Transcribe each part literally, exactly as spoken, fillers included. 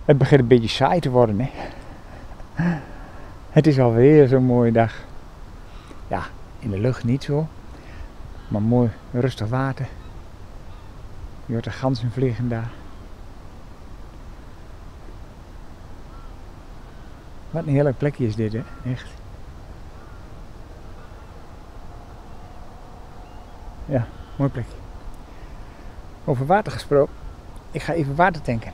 Het begint een beetje saai te worden, hè. Het is alweer zo'n mooie dag. Ja, in de lucht niet zo. Maar mooi rustig water. Je hoort de ganzen vliegen daar. Wat een heerlijk plekje is dit, hè. Echt. Ja, mooi plekje. Over water gesproken. Ik ga even water tanken.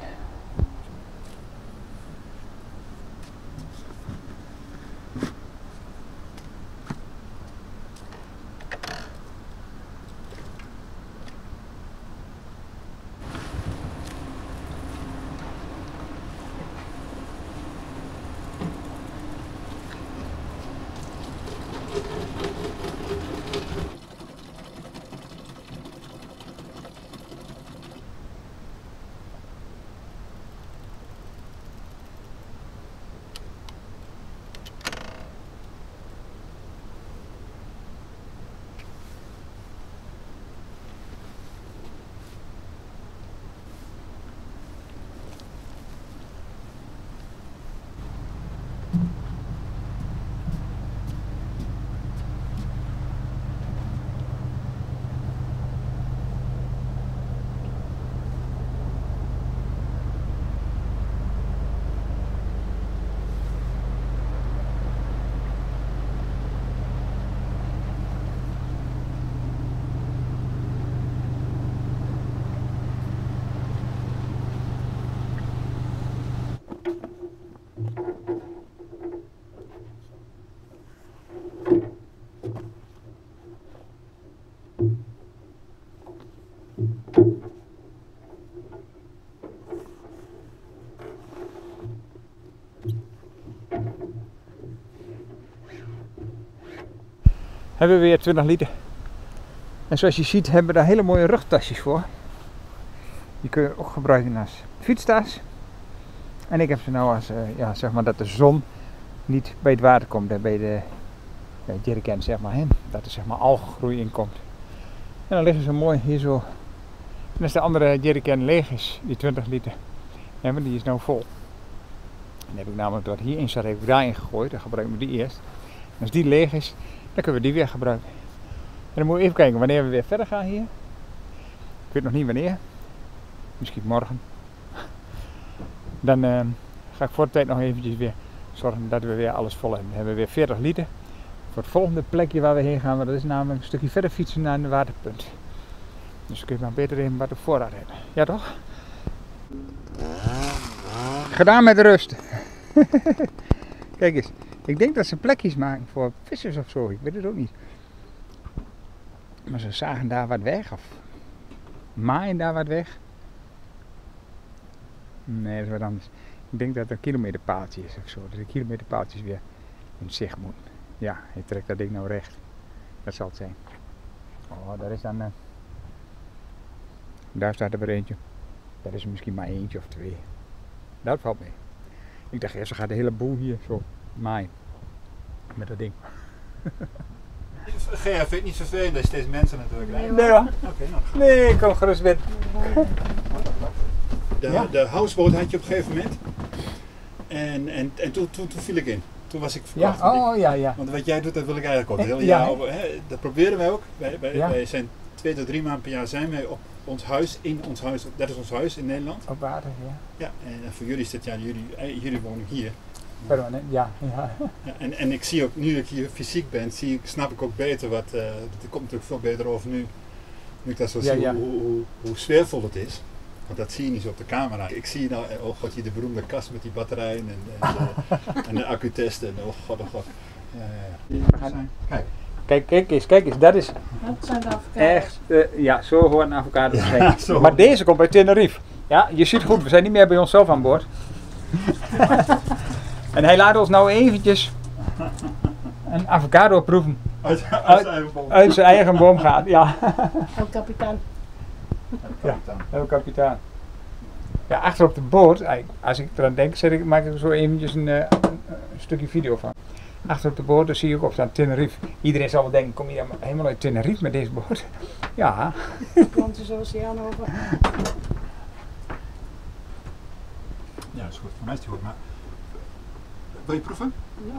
Hebben we weer twintig liter. En zoals je ziet hebben we daar hele mooie rugtasjes voor. Die kun je ook gebruiken als fietstas. En ik heb ze nou als, uh, ja, zeg maar dat de zon niet bij het water komt, bij de ja, jerrycan, zeg maar, hè? Dat er zeg maar algengroei in komt. En dan liggen ze mooi hier zo. En als de andere jerrycan leeg is, die twintig liter, ja, maar die is nou vol. En dan heb ik namelijk wat hierin zat, heb ik daarin gegooid, dan gebruiken we die eerst. En als die leeg is, dan kunnen we die weer gebruiken. En dan moeten we even kijken wanneer we weer verder gaan hier. Ik weet nog niet wanneer. Misschien morgen. Dan uh, ga ik voor de tijd nog eventjes weer zorgen dat we weer alles vol hebben. Dan hebben we weer veertig liter. Voor het volgende plekje waar we heen gaan. Maar dat is namelijk een stukje verder fietsen naar een waterpunt. Dus dan kun je maar beter even wat op voorraad hebben. Ja toch? Gedaan met rust. Kijk eens. Ik denk dat ze plekjes maken voor vissers of zo. Ik weet het ook niet. Maar ze zagen daar wat weg. Of maaien daar wat weg. Nee, dat is wat anders. Ik denk dat het een kilometerpaaltje is of zo. Dat de kilometerpaaltjes weer in zicht moeten. Ja, je trekt dat ding nou recht. Dat zal het zijn. Oh, daar is dan... Uh... Daar staat er weer eentje. Daar is er misschien maar eentje of twee. Dat valt mee. Ik dacht eerst, ze gaat de hele boel hier zo maaien. Met dat ding. G F vind het niet zo vervelend dat je steeds mensen natuurlijk rijden. Nee hoor. Okay, nou. Nee, ik kom gerust met. De, Ja? de houseboot had je op een gegeven moment. En, en, en toen, toen, toen viel ik in. Toen was ik verkocht. Ja, oh ja, ja. Want wat jij doet, dat wil ik eigenlijk ook. Het hele Ja, jaar hè? over, hè, dat proberen wij ook. Wij, wij, Ja. wij zijn twee tot drie maanden per jaar zijn wij op ons huis, in ons huis. Dat is ons huis in Nederland. Op water, ja. Ja, en voor jullie is dit, ja, jullie, eh, jullie wonen hier. Permanent, ja. ja. Ja, en, en ik zie ook, nu ik hier fysiek ben, zie ik, snap ik ook beter wat, uh, het komt natuurlijk veel beter over nu, nu ik dat zo Ja, zie, ja. Hoe, hoe, hoe sfeervol het is. Want dat zie je niet zo op de camera. Ik zie nou, oh god, hier de beroemde kast met die batterijen en, en, de, en de accutesten. En oh god, oh god. Ja, ja, ja. We gaan- Kijk, Kijk, kijk eens, kijk eens, dat is Dat zijn de avocados. echt, uh, ja, zo hoort een avocado te zijn. Ja, zo. Maar deze komt uit Tenerife. Ja, je ziet goed, we zijn niet meer bij onszelf aan boord. En hij laat ons nou eventjes een avocado proeven. uit, uit, Uit- zijn eigen boom. Uit zijn eigen boom gaat, ja. El Capitan. Ja, heel kapitaal. Ja, achter op de boot, als ik eraan denk, zet ik, maak ik er zo eventjes een, uh, een, een stukje video van. Achter op de boot, daar zie je ook op staan Tenerife. Iedereen zal wel denken, kom je dan helemaal uit Tenerife met deze boot? Ja. Atlantische Oceaan over. Ja, is goed. Voor mij is die goed. Maar wil je proeven? Ja.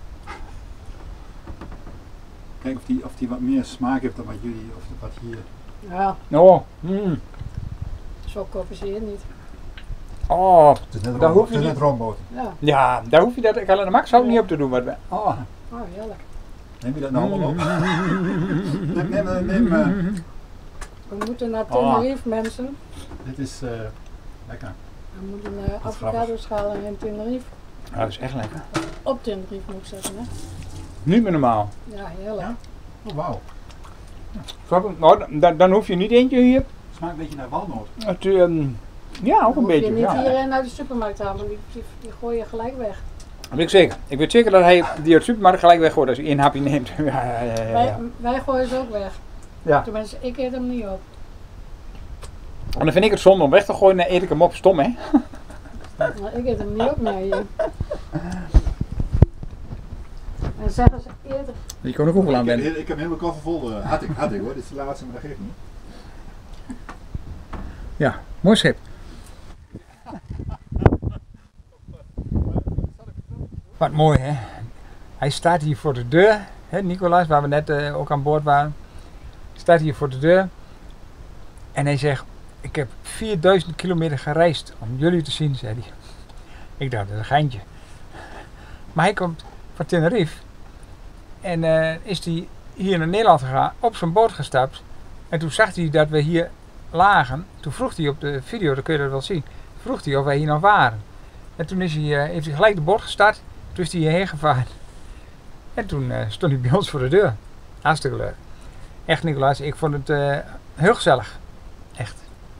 Kijk of die, of die wat meer smaak heeft dan wat jullie, of wat hier. Ja, Oh, mm. zo compenseert niet. Oh, Het is net, Daar room, hoef je het is niet- net roomboter. Ja, ja, daar hoef je dat, ik had de max ook niet op te doen. Maar, we- oh. oh heerlijk. Neem je dat nou allemaal op? neem, neem, neem, neem uh, We moeten naar Oh. Tenerife, mensen. dit is uh, lekker. We moeten uh, grappig. avocados halen in Tenerife. Oh, dat is echt lekker. Op Tenerife moet ik zeggen, hè. Niet meer normaal. Ja, heerlijk. Ja? Oh wauw. Grappig. Nou, dan, dan hoef je niet eentje hier. Smaakt een beetje naar walnoot. Het, um, ja, ook Dan een hoef je beetje. niet Ja. hier naar de supermarkt halen, want die, die, die gooi je gelijk weg. Dat weet ik zeker. Ik weet zeker dat hij die uit de supermarkt gelijk weggooit als hij één hapje neemt. Ja, ja, ja, ja, Wij, ja. wij gooien ze ook weg. Ja. Tenminste, ik eet hem niet op. En dan vind ik het zonde om weg te gooien, dan eet ik hem op. Stom, hè? Maar ik eet hem niet op, nee. En zeggen ze eerder, Je kon ook hoeveel aan Ik heb, bent. heel- ik heb een hele koffer vol. Uh, had ik, had ik hoor. Dit is de laatste, maar dat geeft niet. Ja, mooi schip. Wat mooi, hè? Hij staat hier voor de deur, hè, Nicolaas, waar we net uh, ook aan boord waren. Staat hier voor de deur en hij zegt: ik heb vierduizend kilometer gereisd om jullie te zien, zei hij. Ik dacht, dat is een geintje. Maar hij komt van Tenerife en uh, is hij hier naar Nederland gegaan, op zijn boot gestapt. En toen zag hij dat we hier lagen. Toen vroeg hij op de video, dan kun je dat wel zien, vroeg hij of wij hier nog waren. En toen is hij, uh, heeft hij gelijk de boot gestart, toen is hij hierheen gevaren. En toen uh, stond hij bij ons voor de deur. Hartstikke leuk. Echt, Nicolaas, ik vond het uh, heel gezellig. Echt.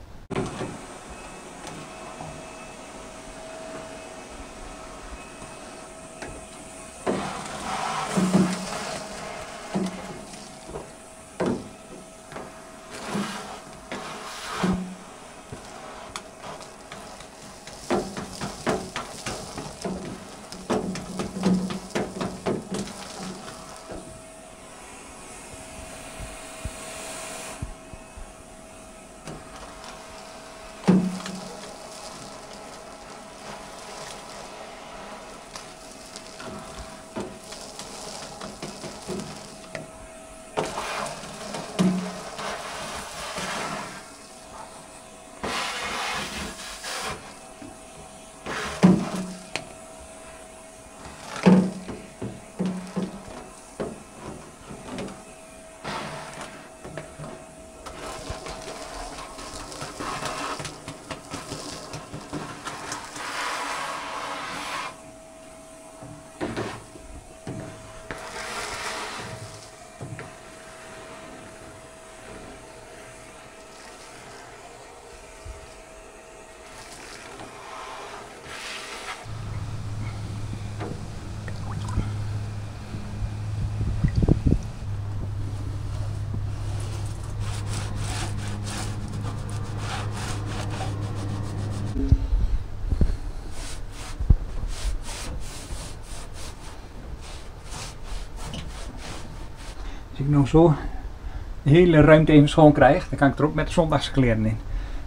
Als ik nou zo de hele ruimte even schoon krijg, dan kan ik er ook met de zondagskleren in.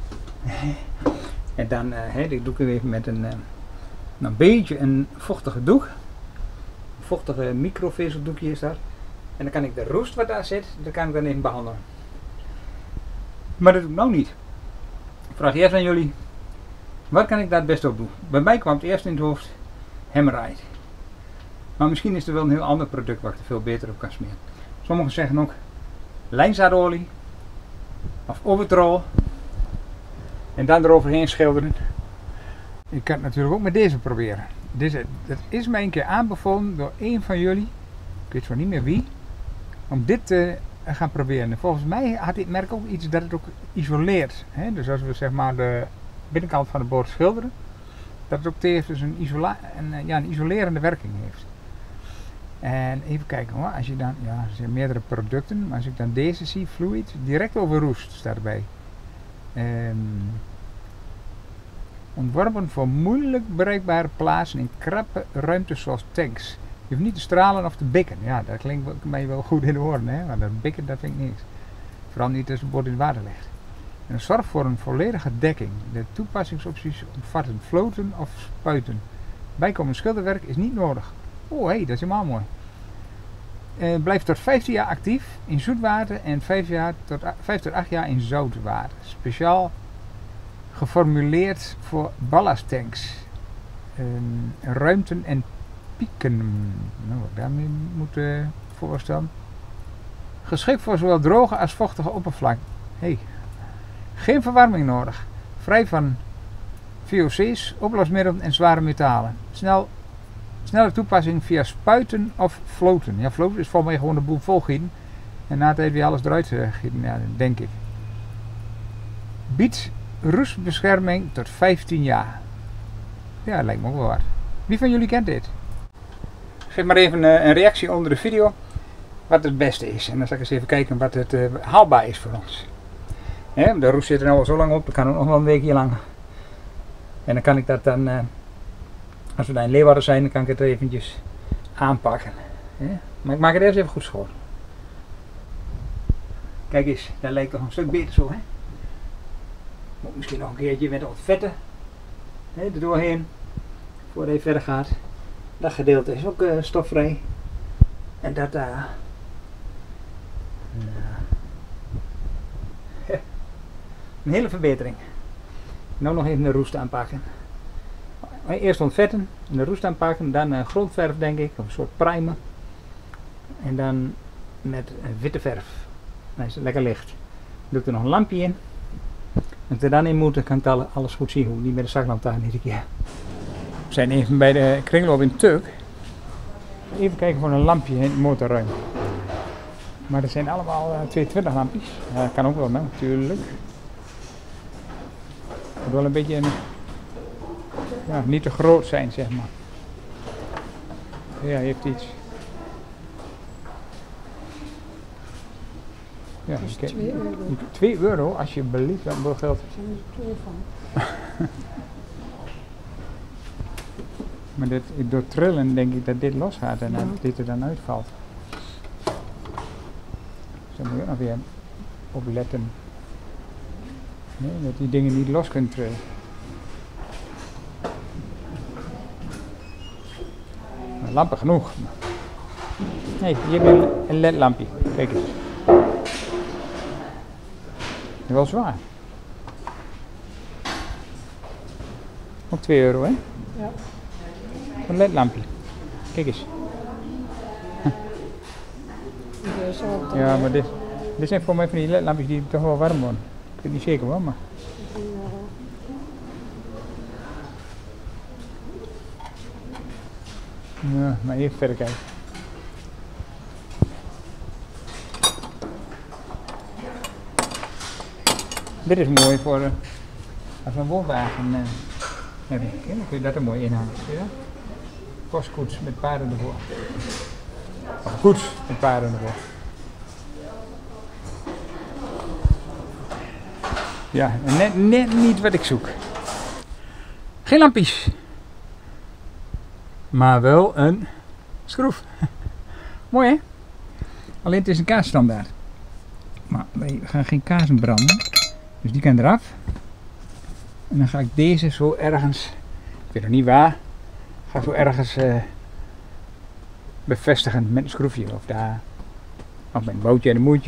En dan uh, he, dit doe ik even met een, uh, een beetje een vochtige doek. Een vochtige microvezeldoekje is dat. En dan kan ik de roest wat daar zit, dat kan ik dan even behandelen. Maar dat doe ik nou niet. Ik vraag eerst aan jullie, wat kan ik daar het beste op doen? Bij mij kwam het eerst in het hoofd Hemorrhoid. Maar misschien is er wel een heel ander product waar ik er veel beter op kan smeren. Sommigen zeggen ook lijnzaadolie of overtrol en dan eroverheen schilderen. Ik kan het natuurlijk ook met deze proberen. Deze, dat is mij een keer aanbevolen door een van jullie, ik weet zo niet meer wie, om dit te gaan proberen. En volgens mij had dit merk ook iets dat het ook isoleert. Hè? Dus als we zeg maar de binnenkant van de boord schilderen, dat het ook tevens een, isola een, ja, een isolerende werking heeft. En even kijken hoor, als je dan, ja, er zijn meerdere producten, maar als ik dan deze zie, Fluid, direct over roest staat erbij. Um, ontworpen voor moeilijk bereikbare plaatsen in krappe ruimtes zoals tanks. Je hoeft niet te stralen of te bikken. Ja, dat klinkt mij wel goed in de oren, hè, maar dat bikken dat vind ik niks. Vooral niet als het bord in het water ligt. En zorg voor een volledige dekking. De toepassingsopties omvatten floten of spuiten. Bijkomend schilderwerk is niet nodig. Oh hé, hey, dat is helemaal mooi. Uh, blijft tot vijftien jaar actief in zoetwater en vijf, jaar tot, vijf tot acht jaar in zoutwater. Speciaal geformuleerd voor ballasttanks, uh, ruimten en pieken. Nou, wat ik daarmee moet uh, voorstellen. Geschikt voor zowel droge als vochtige oppervlak. Hey. Geen verwarming nodig. Vrij van V O C's, oplosmiddelen en zware metalen. Snel, snelle toepassing via spuiten of floten. Ja, floten is volgens mij gewoon de boel volgieten. En na het even weer alles eruit gieten, ja, denk ik. Biedt roestbescherming tot vijftien jaar. Ja, lijkt me ook wel wat. Wie van jullie kent dit? Geef maar even uh, een reactie onder de video wat het beste is. En dan zal ik eens even kijken wat het uh, haalbaar is voor ons. He, de roest zit er nou al zo lang op, dat kan ook nog wel een weekje lang. En dan kan ik dat dan, uh, als we daar in Leeuwarden zijn, dan kan ik het eventjes aanpakken. He. Maar ik maak het eerst even goed schoon. Kijk eens, dat lijkt toch een stuk beter zo, hè? Moet misschien nog een keertje met wat vetten he, er doorheen, voordat hij verder gaat. Dat gedeelte is ook uh, stofvrij. En dat daar. Uh, nou. Een hele verbetering. Nou nog even de roest aanpakken. Eerst ontvetten, de roest aanpakken, dan uh, grondverf denk ik, of een soort primer. En dan met uh, witte verf. Dan is het lekker licht. Doe ik er nog een lampje in. Als ik er dan in moet, dan kan ik alle, alles goed zien. Hoe niet met de zaklantaarn iedere keer. We zijn even bij de kringloop in Turk. Even kijken voor een lampje in het motorruim. Maar er zijn allemaal uh, tweehonderdtwintig lampjes. Ja, dat kan ook wel, nou, natuurlijk. Het moet wel een beetje een, ja, niet te groot zijn, zeg maar. Ja, heeft iets. Ja, Dat is kijk, twee euro. twee euro, alsjeblieft, dat wil geld. Er zijn er twee van. Maar dit, door trillen denk ik dat dit losgaat en dat Ja. dit er dan uitvalt. Dus daar moet je ook nog weer op letten. Nee, dat die dingen niet los kunnen trillen. Maar lampen genoeg. Nee, hier heb je een L E D-lampje. Kijk eens. Dat is wel zwaar. Ook twee euro, hè? Ja. Een L E D-lampje. Kijk eens. Deze ook. Ja, maar dit, dit zijn voor mij van die L E D-lampjes die toch wel warm worden. Ik weet niet zeker wel, maar... Ja, maar even verder kijken. Dit is mooi voor uh, als we een woonwagen uh, hebben. Ja, dan kun je dat er mooi inhangen. Zie je dat? Postkoets met paarden ervoor. Of koets met paarden ervoor. Ja, net, net niet wat ik zoek. Geen lampjes. Maar wel een schroef. Mooi hè? Alleen het is een kaasstandaard. Maar wij gaan geen kazen branden. Dus die kan eraf. En dan ga ik deze zo ergens, ik weet nog niet waar, ga ik zo ergens uh, bevestigen met een schroefje. Of daar, of met een boutje en een moertje.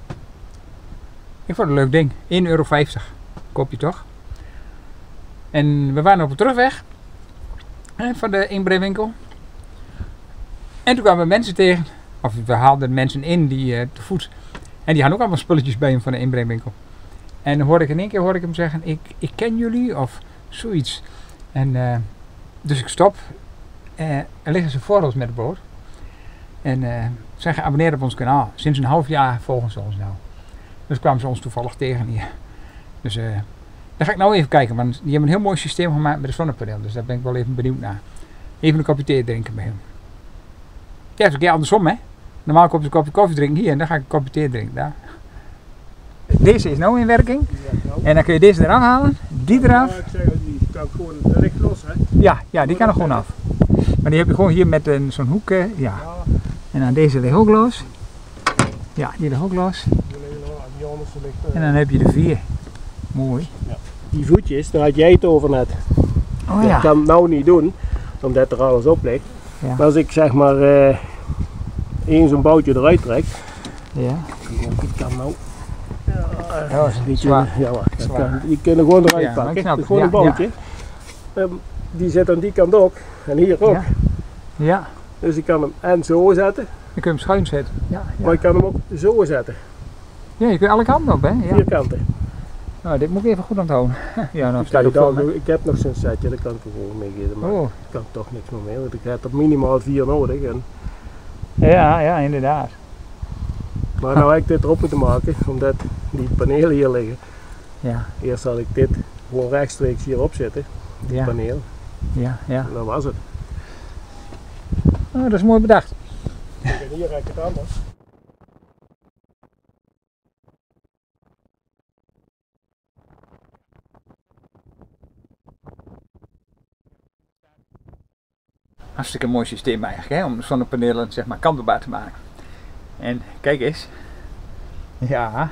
Ik vond het een leuk ding. één euro vijftig. Koop je toch? En we waren op de terugweg. Hè, van de inbreewinkel. En toen kwamen we mensen tegen. Of we haalden mensen in die uh, te voet. En die hadden ook allemaal spulletjes bij hem van de inbreewinkel. En dan hoorde ik in één keer hoorde ik hem zeggen, ik, ik ken jullie of zoiets. En uh, dus ik stop. Uh, er liggen ze voor ons met de boot. En uh, zijn geabonneerd op ons kanaal. Sinds een half jaar volgen ze ons nou. Dus kwamen ze ons toevallig tegen hier. Dus uh, daar ga ik nou even kijken. Want die hebben een heel mooi systeem gemaakt met de zonnepaneel. Dus daar ben ik wel even benieuwd naar. Even een kopje thee drinken bij hem. Ja, het is een keer andersom hè. Normaal kom je een kopje koffie drinken hier en dan ga ik een kopje thee drinken daar. Deze is nou in werking. En dan kun je deze eraf halen, die eraf. Ja, ik zeg het niet. Kan gewoon direct los, hè? Ja, ja, die kan er gewoon af. Maar die heb je gewoon hier met uh, zo'n hoek. Uh, ja. Ja, En dan deze ligt ook los. Ja, die ligt ook los. die liggen nog- die anders ligt, uh, En dan heb je de vier. Mooi. Die voetjes, daar had jij het over net. Oh Dat ja. kan ik nou niet doen, omdat er alles op ligt. Ja. Maar als ik zeg maar uh, één zo'n boutje eruit trek, Ja. ik kan nou. Ja, dat is Die zwaar. kunnen, ja, wacht, dat Zwaar. kan, die kunnen gewoon eruit Ja, maar ik pakken. snap Het is het. gewoon Ja, een boutje. Ehm, die zit aan die kant ook en hier ook. Ja. Ja. Dus ik kan hem en zo zetten, Dan kun je hem schuin zetten. Ja, maar ja. ik kan hem ook zo zetten. Ja, je kunt alle kanten op, hè? Ja. Vier kanten. Nou, dit moet ik even goed onthouden. Ja, nou Ik, staat kan ook het vol, al- hè? ik heb nog zo'n setje, dat kan ik er gewoon meegeven. Maar Oh. ik kan toch niks meer mee, want ik heb er minimaal vier nodig. En, Ja, ja, inderdaad. maar nou heb ik dit erop moeten maken, omdat die panelen hier liggen. Ja, Eerst had ik dit gewoon rechtstreeks hierop zitten, die ja, paneel. ja, ja. En dat was het. Oh, dat is mooi bedacht. Kijk, en hier heb ik het anders. Hartstikke mooi systeem eigenlijk, hè? Om zonnepanelen zeg maar kantelbaar te maken. En kijk eens. Ja.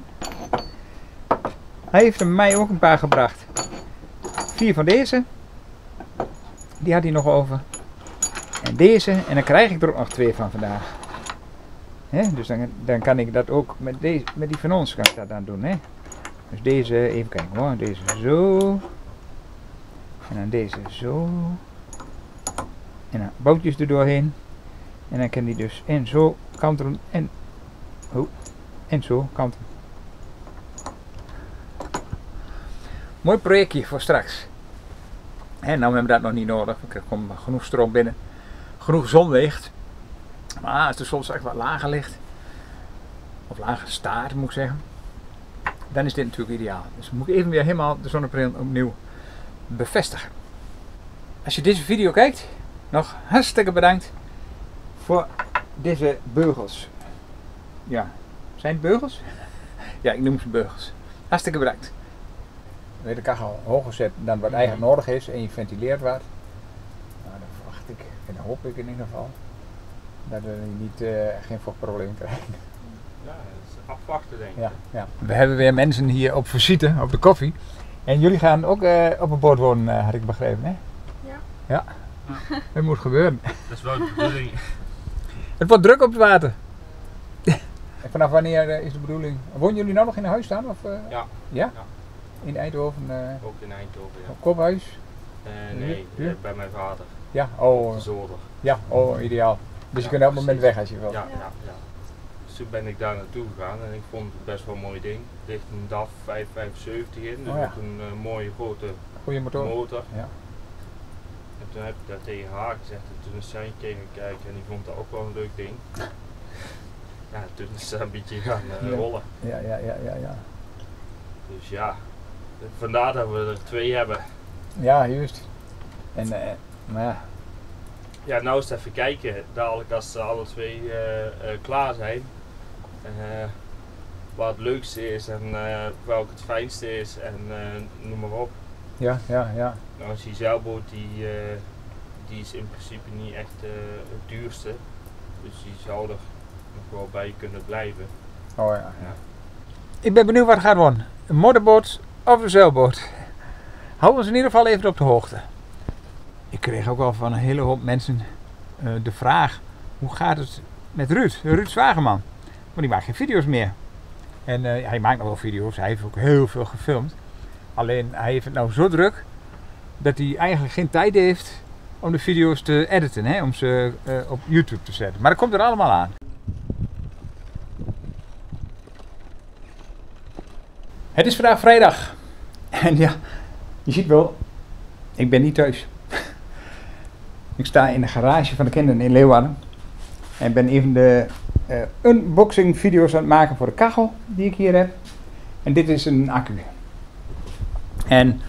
Hij heeft er mij ook een paar gebracht. Vier van deze. Die had hij nog over. En deze. En dan krijg ik er ook nog twee van vandaag. Hè? Dus dan, dan kan ik dat ook met, deze, met die van ons kan ik dat dan doen. Hè? Dus deze, even kijken hoor. Deze zo. En dan deze zo. En dan boutjes er doorheen. En dan kan die dus en zo kantelen en, oh, en zo kantelen. Mooi projectje voor straks. En nou hebben we dat nog niet nodig. Er komt genoeg stroom binnen. Genoeg zonlicht. Maar als de zon straks wat lager ligt. Of lager staat moet ik zeggen. Dan is dit natuurlijk ideaal. Dus moet ik even weer helemaal de zonnepanelen opnieuw bevestigen. Als je deze video kijkt. Nog hartstikke bedankt voor deze beugels. Ja, zijn het beugels? Ja, ik noem ze beugels. Hartstikke bedankt. Weet de kachel hoger zet dan wat eigenlijk nodig is en je ventileert wat. Nou, dan verwacht ik en dan hoop ik in ieder geval dat we niet, uh, geen vochtprobleem krijgen. Ja, dat is afwachten denk ik. Ja, ja. We hebben weer mensen hier op visite, op de koffie. En jullie gaan ook uh, op een boot wonen, uh, had ik begrepen, hè? Ja. Ja. Het moet gebeuren. Dat is wel de bedoeling. Het wordt druk op het water. En vanaf wanneer uh, is de bedoeling? Wonen jullie nou nog in een huis staan? Of, uh, Ja. Ja? Ja. In Eindhoven? Uh, Ook in Eindhoven, ja. op Kophuis? Uh, nee, Hier? eh, bij mijn vader. Ja, oh, De zolder. ja, oh, ideaal. Dus je Ja, kunt elk moment precies. weg als je wilt. Ja, ja, ja. Dus toen ben ik daar naartoe gegaan en ik vond het best wel een mooi ding. Er ligt een D A F vijf vijfenzeventig in, dus Oh ja. met een uh, mooie grote Goeie motor. motor. Ja. En toen heb ik dat tegen haar gezegd en toen is zij een keer gaan kijken en die vond dat ook wel een leuk ding. Ja, toen is ze een beetje gaan uh, Ja. rollen. Ja, ja, ja, ja, ja. Dus ja, vandaar dat we er twee hebben. Ja, juist. En, uh, maar ja. Ja, nou eens even kijken, dadelijk als ze alle twee uh, uh, klaar zijn, uh, wat het leukste is en uh, welk het fijnste is en uh, noem maar op. Ja, ja, ja. Nou, als die zeilboot die, uh, die is in principe niet echt uh, het duurste, dus die zou er nog wel bij kunnen blijven. Oh ja. Ja. Ik ben benieuwd wat het gaat worden. Een motorboot of een zeilboot. Hou ons in ieder geval even op de hoogte. Ik kreeg ook al van een hele hoop mensen uh, de vraag: hoe gaat het met Ruud? Ruud Zwageman. Want die maakt geen video's meer. En uh, hij maakt nog wel video's, hij heeft ook heel veel gefilmd. Alleen hij heeft het nou zo druk dat hij eigenlijk geen tijd heeft om de video's te editen, hè? Om ze uh, op YouTube te zetten. Maar dat komt er allemaal aan. Het is vandaag vrijdag. En ja, je ziet wel, ik ben niet thuis. Ik sta in de garage van de kinderen in Leeuwarden. En ben even de uh, unboxing video's aan het maken voor de kachel die ik hier heb. En dit is een accu. En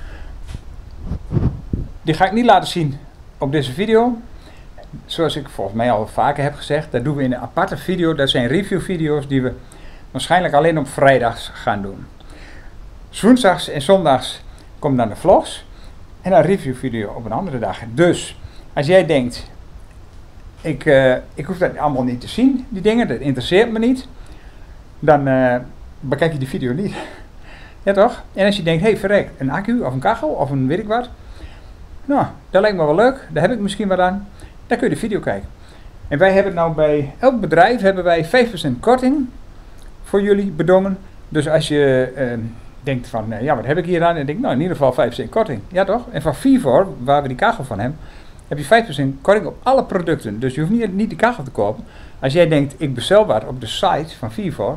die ga ik niet laten zien op deze video. Zoals ik volgens mij al vaker heb gezegd, dat doen we in een aparte video. Dat zijn review video's die we waarschijnlijk alleen op vrijdags gaan doen. 'S Woensdags en zondags komen dan de vlogs. En een review video op een andere dag. Dus als jij denkt, ik, uh, ik hoef dat allemaal niet te zien, die dingen, dat interesseert me niet. Dan uh, bekijk je die video niet. Ja toch? En als je denkt, hé hey, verrek, een accu of een kachel of een weet ik wat. Nou, dat lijkt me wel leuk. Daar heb ik misschien wat aan. Dan kun je de video kijken. En wij hebben nou bij elk bedrijf hebben wij vijf procent korting voor jullie bedongen. Dus als je uh, denkt van, uh, ja wat heb ik hier aan? En denk nou in ieder geval vijf procent korting. Ja toch? En van Vivor, waar we die kachel van hebben, heb je vijf procent korting op alle producten. Dus je hoeft niet, niet die kachel te kopen. Als jij denkt, ik bestel wat op de site van Vivor.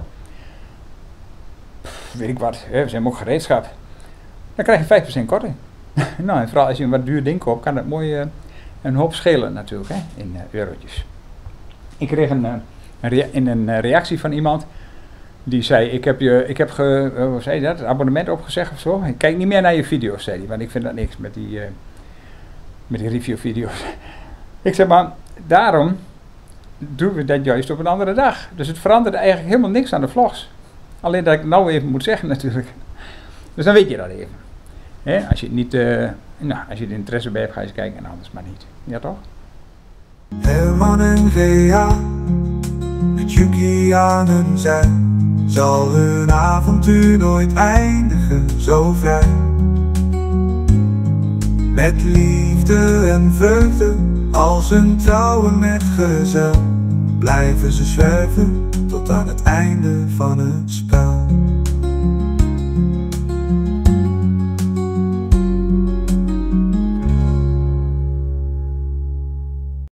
Pff, weet ik wat, hè, we zijn ook gereedschap. Dan krijg je vijf procent korting. Nou, en vooral als je een wat duur ding koopt, kan dat mooi uh, een hoop schelen natuurlijk, hè, in uh, eurotjes. Ik kreeg een, uh, een, rea in een uh, reactie van iemand die zei, ik heb, je, ik heb ge, uh, hoe zei je dat, het abonnement opgezegd of zo. Ik kijk niet meer naar je video's, zei hij, want ik vind dat niks met die, uh, met die review video's. Ik zeg maar, daarom doen we dat juist op een andere dag. Dus het veranderde eigenlijk helemaal niks aan de vlogs. Alleen dat ik het nou even moet zeggen natuurlijk. Dus dan weet je dat even. He, als je het niet, uh, nou, als je er interesse bij hebt, ga je eens kijken en anders maar niet. Ja toch? Herman en Gea, met Yuki aan hun zij, zal hun avontuur nooit eindigen zo vrij. Met liefde en vreugde, als een trouwe metgezel, blijven ze zwerven tot aan het einde van het spel.